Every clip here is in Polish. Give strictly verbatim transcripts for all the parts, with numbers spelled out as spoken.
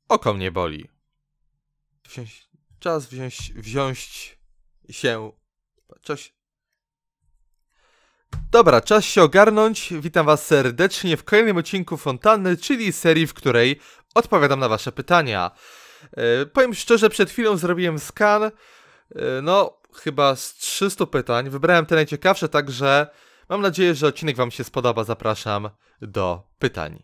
Oko mnie boli. Wziąć, czas wziąć, wziąć się... Coś... Dobra, czas się ogarnąć. Witam was serdecznie w kolejnym odcinku Fontanny, czyli serii, w której odpowiadam na wasze pytania. Yy, powiem szczerze, przed chwilą zrobiłem skan. Yy, no, chyba z trzystu pytań. Wybrałem te najciekawsze, także mam nadzieję, że odcinek wam się spodoba. Zapraszam do pytań.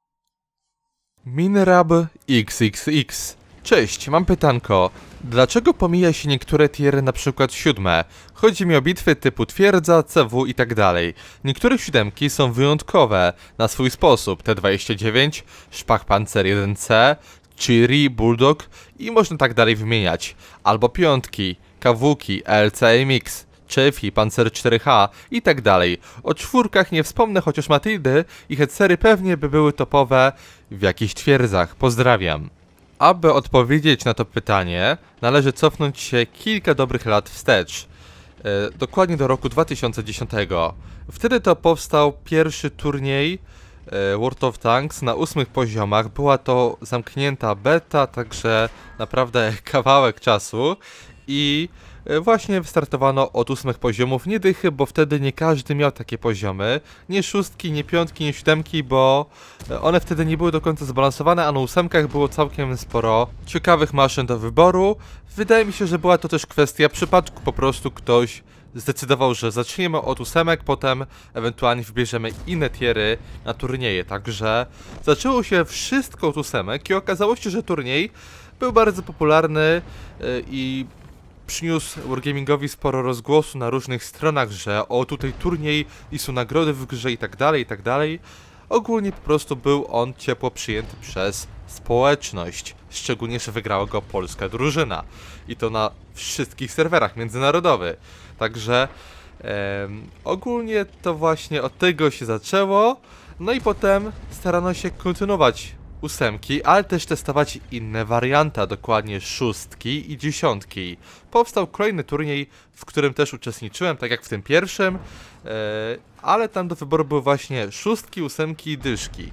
Minrab iks iks iks. Cześć, mam pytanko. Dlaczego pomija się niektóre tiery, na przykład siódme? Chodzi mi o bitwy typu twierdza, C W i tak dalej. Niektóre siódemki są wyjątkowe na swój sposób. T dwadzieścia dziewięć, Szpach Pancer jeden C, Chiri, Bulldog i można tak dalej wymieniać. Albo piątki, Kawuki, L C M X, Chefi, Pancer cztery H i tak dalej. O czwórkach nie wspomnę, chociaż Matyldy i Hetzery pewnie by były topowe w jakichś twierdzach. Pozdrawiam. Aby odpowiedzieć na to pytanie, należy cofnąć się kilka dobrych lat wstecz. E, dokładnie do roku dwa tysiące dziesiątego. Wtedy to powstał pierwszy turniej e, World of Tanks na ósmych poziomach. Była to zamknięta beta, także naprawdę kawałek czasu. I właśnie wystartowano od ósmych poziomów, nie dychy, bo wtedy nie każdy miał takie poziomy. Nie szóstki, nie piątki, nie siódemki, bo one wtedy nie były do końca zbalansowane, a na ósemkach było całkiem sporo ciekawych maszyn do wyboru. Wydaje mi się, że była to też kwestia przypadku, po prostu ktoś zdecydował, że zaczniemy od ósemek, potem ewentualnie wybierzemy inne tiery na turnieje, także zaczęło się wszystko od ósemek i okazało się, że turniej był bardzo popularny i przyniósł Wargamingowi sporo rozgłosu na różnych stronach, że o tutaj turniej i są nagrody w grze i tak dalej, i tak dalej. Ogólnie po prostu był on ciepło przyjęty przez społeczność, szczególnie, że wygrała go polska drużyna. I to na wszystkich serwerach międzynarodowych. Także em, ogólnie to właśnie od tego się zaczęło. No i potem starano się kontynuować ósemki, ale też testować inne warianty, dokładnie szóstki i dziesiątki. Powstał kolejny turniej, w którym też uczestniczyłem, tak jak w tym pierwszym, e, ale tam do wyboru były właśnie szóstki, ósemki i dyszki.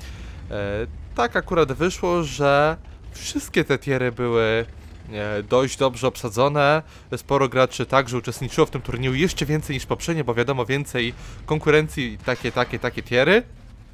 E, tak akurat wyszło, że wszystkie te tiery były e, dość dobrze obsadzone. Sporo graczy także uczestniczyło w tym turnieju, jeszcze więcej niż poprzednio, bo wiadomo, więcej konkurencji, takie, takie, takie tiery.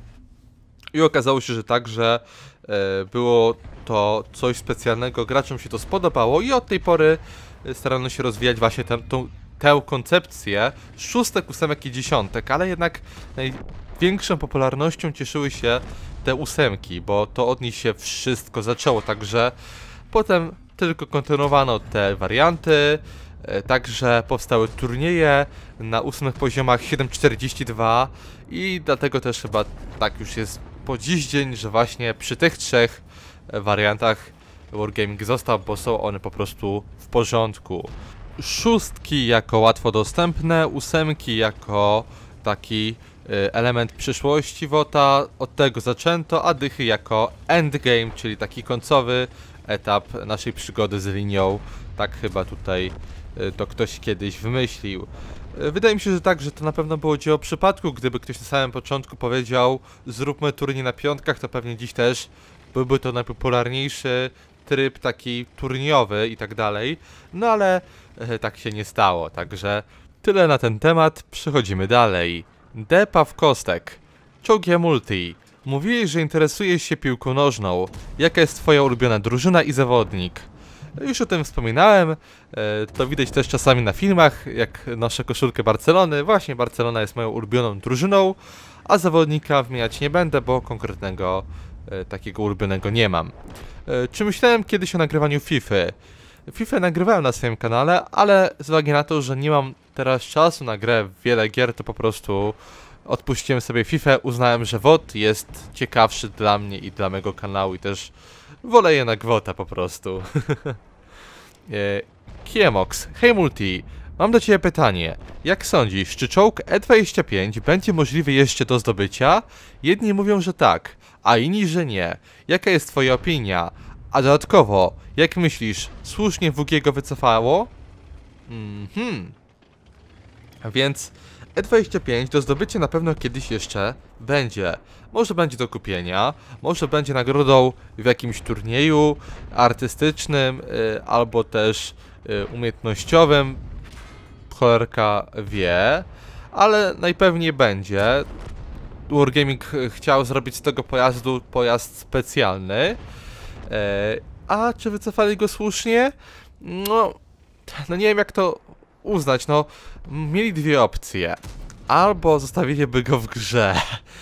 I okazało się, że także e, było to coś specjalnego, graczom się to spodobało i od tej pory starano się rozwijać właśnie tę, tą, tę koncepcję szóstek, ósemek i dziesiątek, ale jednak największą popularnością cieszyły się te ósemki, bo to od nich się wszystko zaczęło, także potem tylko kontynuowano te warianty, e, także powstały turnieje na ósmych poziomach siedem czterdzieści dwa i dlatego też chyba tak już jest po dziś dzień, że właśnie przy tych trzech wariantach Wargaming został, bo są one po prostu w porządku. Szóstki jako łatwo dostępne, ósemki jako taki element przyszłości WOTA, od tego zaczęto, a dychy jako endgame, czyli taki końcowy etap naszej przygody z linią. Tak chyba tutaj to ktoś kiedyś wymyślił. Wydaje mi się, że tak, że to na pewno było dzieło przypadku. Gdyby ktoś na samym początku powiedział, zróbmy turniej na piątkach, to pewnie dziś też byłby to najpopularniejszy tryb taki turniejowy i tak dalej. No ale e, tak się nie stało, także tyle na ten temat, przechodzimy dalej. D. Pawkostek. Czołgie Multi. Mówiłeś, że interesujesz się piłką nożną. Jaka jest twoja ulubiona drużyna i zawodnik? Już o tym wspominałem, to widać też czasami na filmach, jak noszę koszulkę Barcelony. Właśnie Barcelona jest moją ulubioną drużyną, a zawodnika wymieniać nie będę, bo konkretnego takiego ulubionego nie mam. Czy myślałem kiedyś o nagrywaniu FIFA? FIFA nagrywałem na swoim kanale, ale z uwagi na to, że nie mam teraz czasu na grę w wiele gier, to po prostu odpuściłem sobie FIFA. Uznałem, że W O T jest ciekawszy dla mnie i dla mego kanału i też wolę jednak WOTA po prostu. Kiemox. Hej Multi, mam do ciebie pytanie. Jak sądzisz, czy czołg E dwadzieścia pięć będzie możliwy jeszcze do zdobycia? Jedni mówią, że tak, a inni, że nie. Jaka jest twoja opinia? A dodatkowo, jak myślisz, słusznie W G go wycofało? Mhm. Więc E dwadzieścia pięć do zdobycia na pewno kiedyś jeszcze będzie. Może będzie do kupienia, może będzie nagrodą w jakimś turnieju artystycznym, yy, albo też yy, umiejętnościowym. Cholerka wie, ale najpewniej będzie. Wargaming chciał zrobić z tego pojazdu pojazd specjalny. Yy, a czy wycofali go słusznie? No, no nie wiem jak to uznać, no mieli dwie opcje. Albo zostawiliby go w grze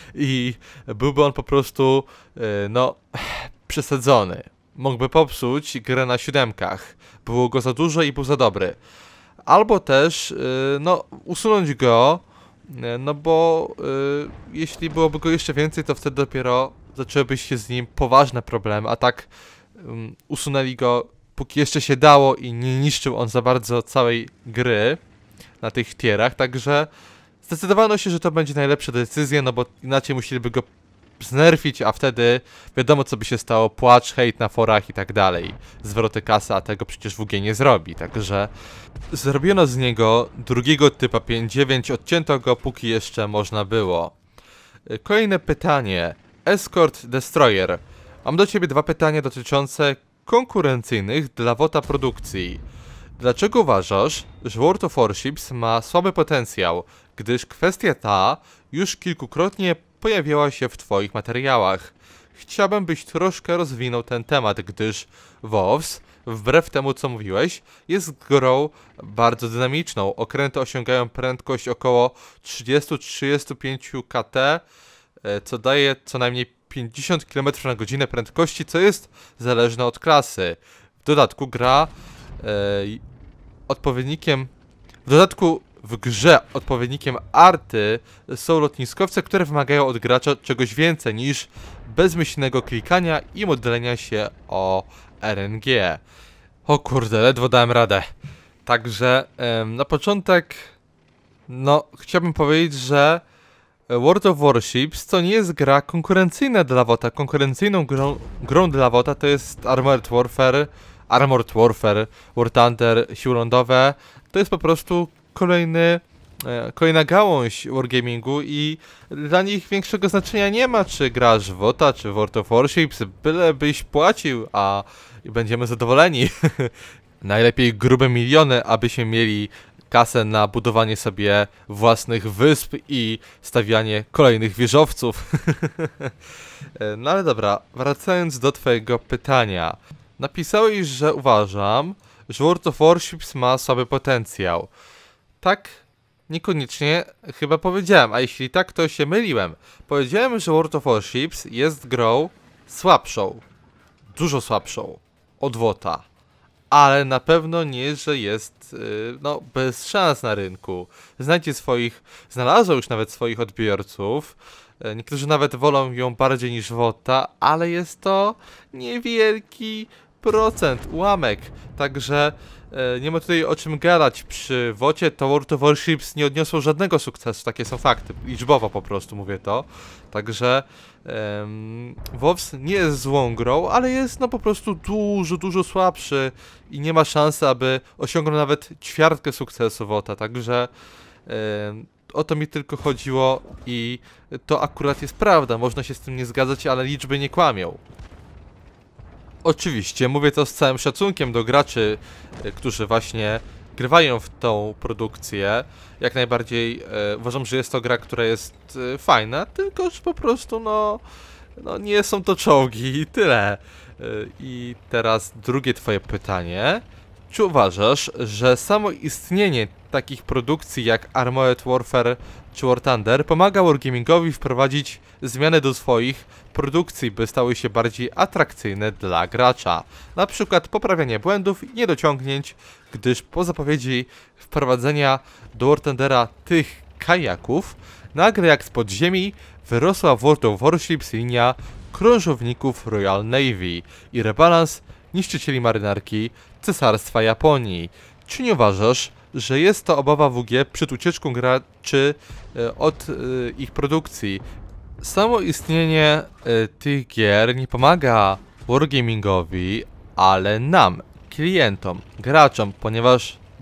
i byłby on po prostu, yy, no, przesadzony. Mógłby popsuć grę na siódemkach. Było go za dużo i był za dobry. Albo też, yy, no, usunąć go, yy, no bo yy, jeśli byłoby go jeszcze więcej, to wtedy dopiero zaczęłyby się z nim poważne problemy, a tak yy, usunęli go póki jeszcze się dało i nie niszczył on za bardzo całej gry na tych tierach, także zdecydowano się, że to będzie najlepsza decyzja, no bo inaczej musieliby go znerfić, a wtedy wiadomo co by się stało, płacz, hejt na forach i tak dalej, zwroty kasy, a tego przecież W G nie zrobi, także zrobiono z niego drugiego typa pięć dziewięć, odcięto go póki jeszcze można było. Kolejne pytanie, Escort Destroyer. Mam do ciebie dwa pytania dotyczące konkurencyjnych dla WOTA produkcji. Dlaczego uważasz, że World of Warships ma słaby potencjał, gdyż kwestia ta już kilkukrotnie pojawiała się w twoich materiałach? Chciałbym, byś troszkę rozwinął ten temat, gdyż WoWs, wbrew temu co mówiłeś, jest grą bardzo dynamiczną. Okręty osiągają prędkość około trzydzieści do trzydziestu pięciu kilometrów, co daje co najmniej pięćdziesiąt kilometrów na godzinę prędkości, co jest zależne od klasy. W dodatku gra e, odpowiednikiem, w dodatku w grze odpowiednikiem arty są lotniskowce, które wymagają od gracza czegoś więcej niż bezmyślnego klikania i modlenia się o R N G. O kurde, ledwo dałem radę. Także em, na początek, no chciałbym powiedzieć, że World of Warships to nie jest gra konkurencyjna dla WOTA. Konkurencyjną grą, grą dla WOTA to jest Armored Warfare, Armored Warfare, War Thunder, siły lądowe. To jest po prostu kolejny, e, kolejna gałąź wargamingu i dla nich większego znaczenia nie ma, czy grasz w WOTA, czy w World of Warships, byle byś płacił, a i będziemy zadowoleni. Najlepiej grube miliony, abyśmy mieli kasę na budowanie sobie własnych wysp i stawianie kolejnych wieżowców. No ale dobra, wracając do twojego pytania. Napisałeś, że uważam, że World of Warships ma słaby potencjał. Tak, niekoniecznie chyba powiedziałem, a jeśli tak, to się myliłem. Powiedziałem, że World of Warships jest grą słabszą. Dużo słabszą od WOTA. Ale na pewno nie, że jest yy, no, bez szans na rynku. Znajdzie swoich, znalazło już nawet swoich odbiorców. Yy, niektórzy nawet wolą ją bardziej niż WOTA, ale jest to niewielki procent, ułamek. Także yy, nie ma tutaj o czym gadać. Przy WOTie to World of Warships nie odniosło żadnego sukcesu, takie są fakty. Liczbowo po prostu mówię to. Także Um, WoWs nie jest złą grą, ale jest no po prostu dużo, dużo słabszy i nie ma szansy, aby osiągnął nawet ćwiartkę sukcesu WOTA, także um, o to mi tylko chodziło i to akurat jest prawda, można się z tym nie zgadzać, ale liczby nie kłamią. Oczywiście, mówię to z całym szacunkiem do graczy, którzy właśnie grywają w tą produkcję. Jak najbardziej e, uważam, że jest to gra, która jest e, fajna, tylko że po prostu no, no nie są to czołgi i tyle. E, I teraz drugie twoje pytanie. Czy uważasz, że samo istnienie takich produkcji jak Armored Warfare czy War Thunder pomaga wargamingowi wprowadzić zmiany do swoich produkcji, by stały się bardziej atrakcyjne dla gracza? Na przykład poprawianie błędów i niedociągnięć, gdyż po zapowiedzi wprowadzenia do War Thundera tych kajaków, nagle jak z podziemi wyrosła w World of Warships linia krążowników Royal Navy i rebalans niszczycieli marynarki Cesarstwa Japonii. Czy nie uważasz, że jest to obawa W G przed ucieczką graczy e, od e, ich produkcji? Samo istnienie e, tych gier nie pomaga wargamingowi, ale nam, klientom, graczom, ponieważ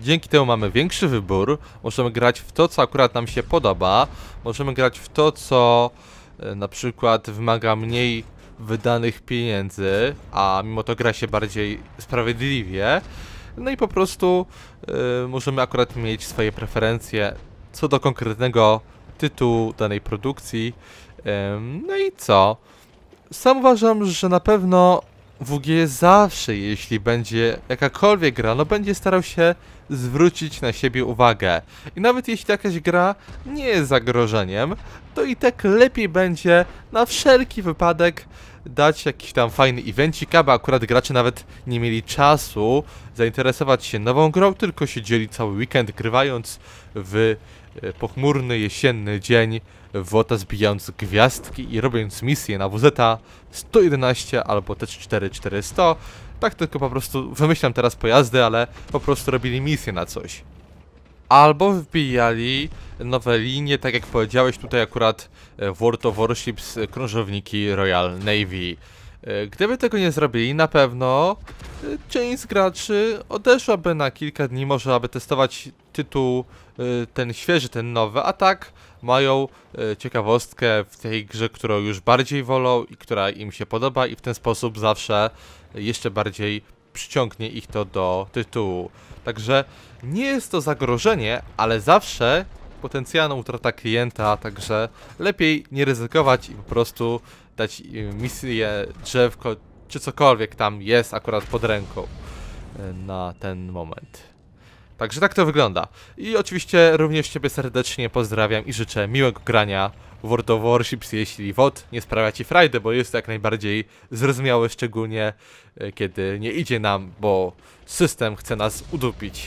Dzięki temu mamy większy wybór, możemy grać w to, co akurat nam się podoba, możemy grać w to, co e, na przykład wymaga mniej wydanych pieniędzy, a mimo to gra się bardziej sprawiedliwie. No i po prostu e, możemy akurat mieć swoje preferencje co do konkretnego tytułu danej produkcji. E, no i co? Sam uważam, że na pewno W G zawsze, jeśli będzie jakakolwiek gra, no będzie starał się zwrócić na siebie uwagę. I nawet jeśli jakaś gra nie jest zagrożeniem, to i tak lepiej będzie na wszelki wypadek dać jakiś tam fajny evencik, aby akurat gracze nawet nie mieli czasu zainteresować się nową grą, tylko siedzieli cały weekend grywając w pochmurny jesienny dzień, w WOTA zbijając gwiazdki i robiąc misje na W Z sto jedenaście albo T cztery czterysta. Tak tylko po prostu wymyślam teraz pojazdy, ale po prostu robili misje na coś. Albo wbijali nowe linie, tak jak powiedziałeś tutaj akurat w World of Warships krążowniki Royal Navy. Gdyby tego nie zrobili, na pewno część z graczy odeszłaby na kilka dni, może aby testować tytuł ten świeży, ten nowy, a tak mają ciekawostkę w tej grze, którą już bardziej wolą i która im się podoba i w ten sposób zawsze jeszcze bardziej przyciągnie ich to do tytułu. Także nie jest to zagrożenie, ale zawsze potencjalna utrata klienta, także lepiej nie ryzykować i po prostu dać misję, drzewko, czy cokolwiek tam jest akurat pod ręką na ten moment. Także tak to wygląda. I oczywiście również Ciebie serdecznie pozdrawiam i życzę miłego grania w World of Warships, jeśli W O T nie sprawia Ci frajdy, bo jest to jak najbardziej zrozumiałe, szczególnie kiedy nie idzie nam, bo system chce nas udupić.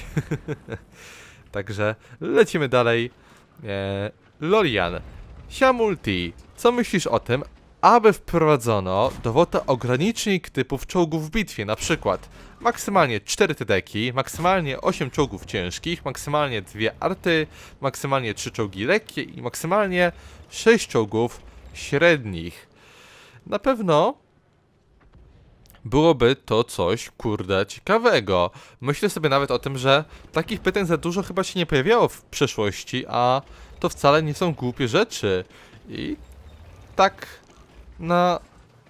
Także lecimy dalej. Eee, Lolian. Siamulti, co myślisz o tym, aby wprowadzono do W O T A ogranicznik typów czołgów w bitwie, na przykład maksymalnie cztery tedeki, maksymalnie osiem czołgów ciężkich, maksymalnie dwie arty, maksymalnie trzy czołgi lekkie i maksymalnie sześć czołgów średnich. Na pewno byłoby to coś, kurde, ciekawego. Myślę sobie nawet o tym, że takich pytań za dużo chyba się nie pojawiało w przeszłości, a to wcale nie są głupie rzeczy. I tak na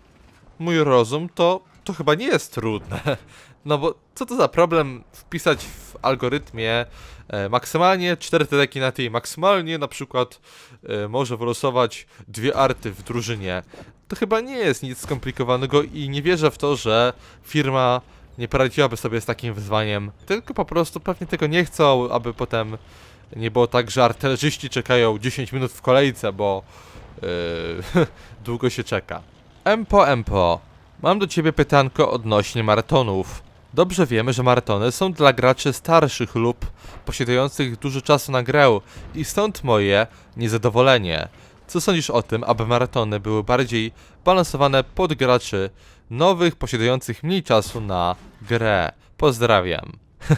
mój rozum to, to chyba nie jest trudne. No bo co to za problem wpisać w algorytmie e, maksymalnie cztery tedeki na tej, maksymalnie na przykład e, może wylosować dwie arty w drużynie. To chyba nie jest nic skomplikowanego i nie wierzę w to, że firma nie poradziłaby sobie z takim wyzwaniem. Tylko po prostu pewnie tego nie chcą, aby potem nie było tak, że artylerzyści czekają dziesięć minut w kolejce, bo yy, długo się czeka. Empo, Empo, mam do Ciebie pytanko odnośnie maratonów. Dobrze wiemy, że maratony są dla graczy starszych lub posiadających dużo czasu na grę i stąd moje niezadowolenie. Co sądzisz o tym, aby maratony były bardziej balansowane pod graczy nowych, posiadających mniej czasu na grę? Pozdrawiam.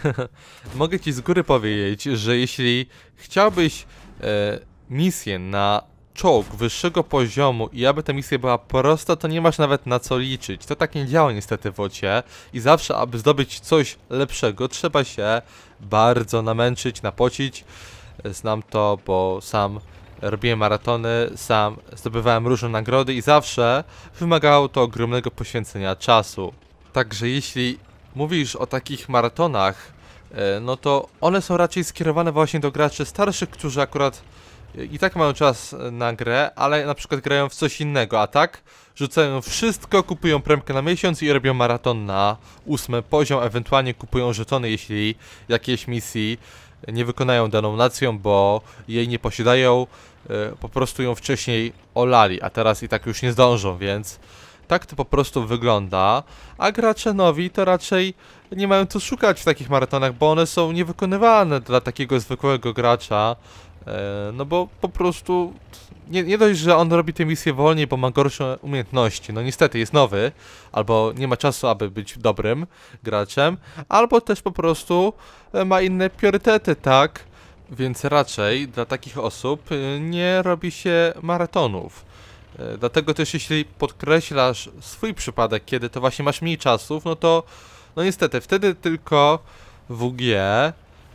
Mogę Ci z góry powiedzieć, że jeśli chciałbyś e, misję na czołg wyższego poziomu i aby ta misja była prosta, to nie masz nawet na co liczyć. To tak nie działa niestety w wocie i zawsze, aby zdobyć coś lepszego, trzeba się bardzo namęczyć, napocić. Znam to, bo sam robiłem maratony, sam zdobywałem różne nagrody i zawsze wymagało to ogromnego poświęcenia czasu. Także jeśli mówisz o takich maratonach, no to one są raczej skierowane właśnie do graczy starszych, którzy akurat i tak mają czas na grę, ale na przykład grają w coś innego, a tak rzucają wszystko, kupują premkę na miesiąc i robią maraton na ósmy poziom, ewentualnie kupują żetony, jeśli jakiejś misji nie wykonają daną nacją, bo jej nie posiadają, po prostu ją wcześniej olali, a teraz i tak już nie zdążą, więc tak to po prostu wygląda, a gracze nowi to raczej nie mają co szukać w takich maratonach, bo one są niewykonywane dla takiego zwykłego gracza, no bo po prostu nie, nie dość, że on robi te misje wolniej, bo ma gorsze umiejętności, no niestety jest nowy, albo nie ma czasu, aby być dobrym graczem, albo też po prostu ma inne priorytety, tak? Więc raczej dla takich osób nie robi się maratonów. Dlatego też jeśli podkreślasz swój przypadek, kiedy to właśnie masz mniej czasów, no to no niestety wtedy tylko W G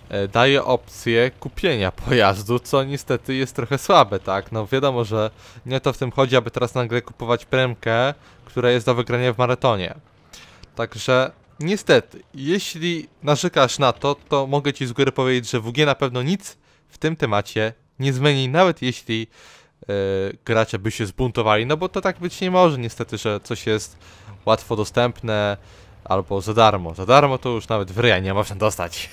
e, daje opcję kupienia pojazdu, co niestety jest trochę słabe, tak? No wiadomo, że nie o to w tym chodzi, aby teraz nagle kupować premkę, która jest do wygrania w maratonie. Także niestety, jeśli narzekasz na to, to mogę ci z góry powiedzieć, że W G na pewno nic w tym temacie nie zmieni, nawet jeśli yy, gracze by się zbuntowali, no bo to tak być nie może niestety, że coś jest łatwo dostępne albo za darmo. Za darmo to już nawet w ryja nie można dostać.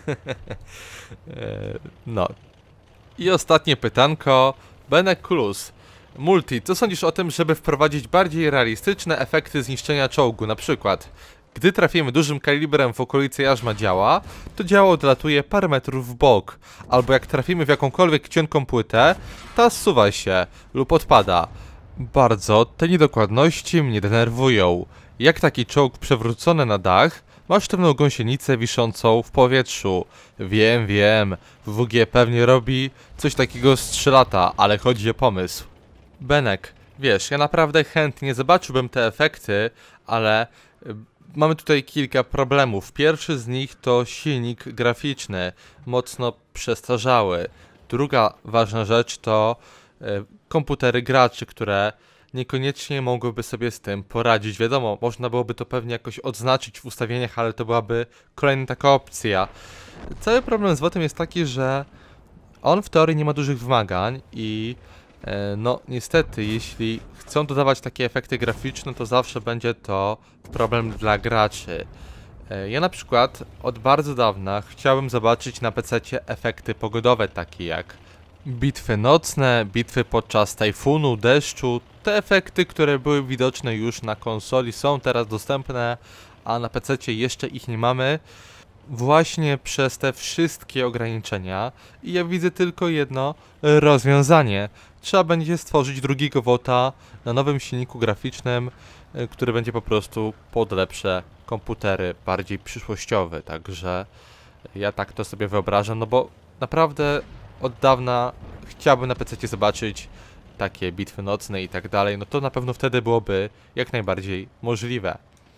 yy, no. I ostatnie pytanko. Benek Kulus. Multi, co sądzisz o tym, żeby wprowadzić bardziej realistyczne efekty zniszczenia czołgu? Na przykład, gdy trafimy dużym kalibrem w okolicy jarzma działa, to działo odlatuje parę metrów w bok. Albo jak trafimy w jakąkolwiek cienką płytę, ta zsuwa się lub odpada. Bardzo te niedokładności mnie denerwują. Jak taki czołg przewrócony na dach ma sztywną gąsienicę wiszącą w powietrzu. Wiem, wiem, W G pewnie robi coś takiego z trzy lata, ale chodzi o pomysł. Benek, wiesz, ja naprawdę chętnie zobaczyłbym te efekty, ale y, mamy tutaj kilka problemów. Pierwszy z nich to silnik graficzny, mocno przestarzały. Druga ważna rzecz to y, komputery graczy, które niekoniecznie mogłyby sobie z tym poradzić. Wiadomo, można byłoby to pewnie jakoś odznaczyć w ustawieniach, ale to byłaby kolejna taka opcja. Cały problem z WOTem jest taki, że on w teorii nie ma dużych wymagań i no niestety, jeśli chcą dodawać takie efekty graficzne, to zawsze będzie to problem dla graczy. Ja na przykład od bardzo dawna chciałem zobaczyć na pececie efekty pogodowe, takie jak bitwy nocne, bitwy podczas tajfunu, deszczu. Te efekty, które były widoczne już na konsoli, są teraz dostępne, a na pececie jeszcze ich nie mamy. Właśnie przez te wszystkie ograniczenia i ja widzę tylko jedno rozwiązanie. Trzeba będzie stworzyć drugiego WOTA na nowym silniku graficznym, który będzie po prostu pod lepsze komputery, bardziej przyszłościowy. Także ja tak to sobie wyobrażam, no bo naprawdę od dawna chciałbym na pececie zobaczyć takie bitwy nocne i tak dalej. No to na pewno wtedy byłoby jak najbardziej możliwe.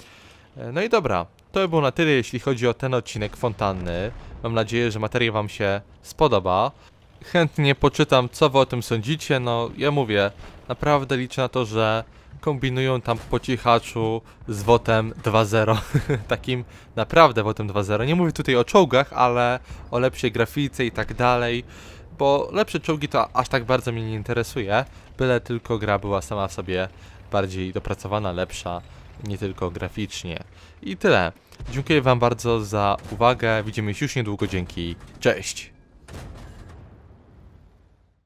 No i dobra, to by było na tyle, jeśli chodzi o ten odcinek Fontanny. Mam nadzieję, że materiał wam się spodoba. Chętnie poczytam, co wy o tym sądzicie. No, ja mówię, naprawdę liczę na to, że kombinują tam po cichaczu z WOTem dwa zero. Takim naprawdę WOTem dwa zero. Nie mówię tutaj o czołgach, ale o lepszej grafice i tak dalej. Bo lepsze czołgi to aż tak bardzo mnie nie interesuje. Byle tylko gra była sama w sobie bardziej dopracowana, lepsza. Nie tylko graficznie. I tyle. Dziękuję wam bardzo za uwagę. Widzimy się już niedługo. Dzięki. Cześć!